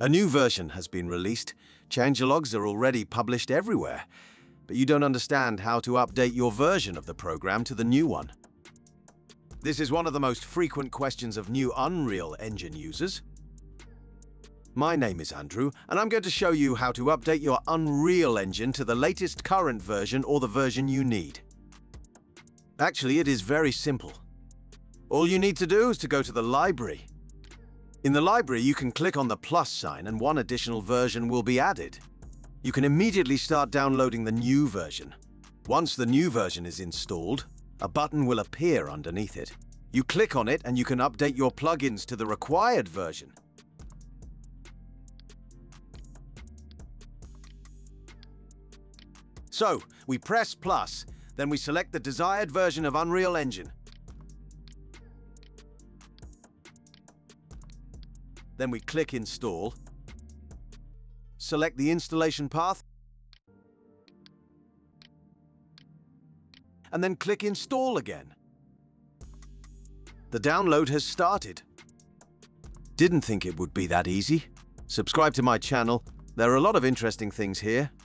A new version has been released. Changelogs are already published everywhere, but you don't understand how to update your version of the program to the new one. This is one of the most frequent questions of new Unreal Engine users. My name is Andrew, and I'm going to show you how to update your Unreal Engine to the latest current version or the version you need. Actually, it is very simple. All you need to do is to go to the library. In the library, you can click on the plus sign and one additional version will be added. You can immediately start downloading the new version. Once the new version is installed, a button will appear underneath it. You click on it and you can update your plugins to the required version. So, we press plus, then we select the desired version of Unreal Engine. Then we click Install, select the installation path, and then click Install again. The download has started. Didn't think it would be that easy. Subscribe to my channel. There are a lot of interesting things here.